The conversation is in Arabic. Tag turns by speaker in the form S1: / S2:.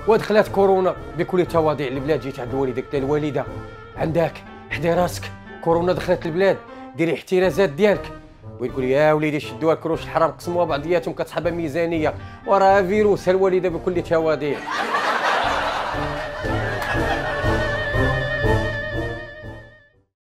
S1: ودخلت كورونا بكل تواضيع البلاد. جيت عند الوالده قلت لها الوالده عندك حدي راسك كورونا دخلت البلاد، ديري احترازات ديالك. ويقول لي يا وليدي شدوا الكروش الحرام قسموها بعضياتهم كتصحابها ميزانيه وراه فيروس. الوالده بكل تواضيع